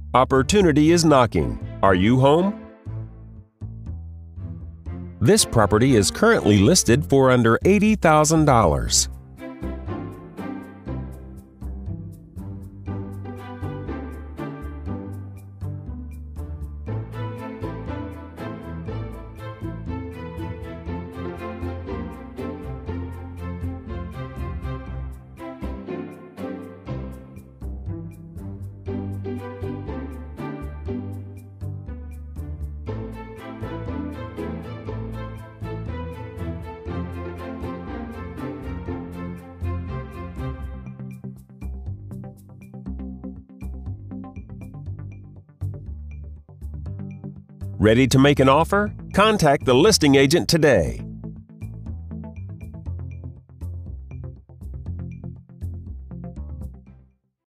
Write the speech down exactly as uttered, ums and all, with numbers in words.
Opportunity is knocking. Are you home? This property is currently listed for under eighty thousand dollars. Ready to make an offer? Contact the listing agent today.